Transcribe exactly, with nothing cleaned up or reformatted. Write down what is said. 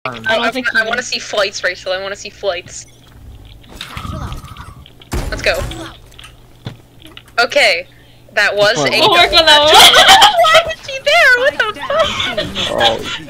I, I, I want to see flights, Rachel. I want to see flights. Let's go. Okay, that was a. We'll work on that one. Why was she there? What the fuck? Oh.